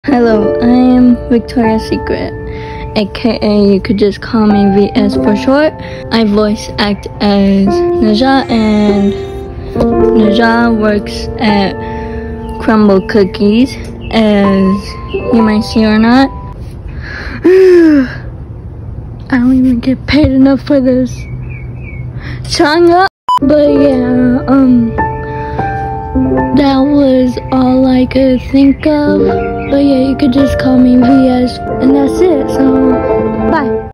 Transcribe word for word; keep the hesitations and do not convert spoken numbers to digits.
Hello, I am Victoria's Secret, aka you could just call me V S for short. I voice act as Nezha, and Nezha works at Crumbl Cookies, as you might see or not. I don't even get paid enough for this. Shut up! But yeah, um, that was all I could think of. But yeah, you could just call me V S, and that's it. So, bye.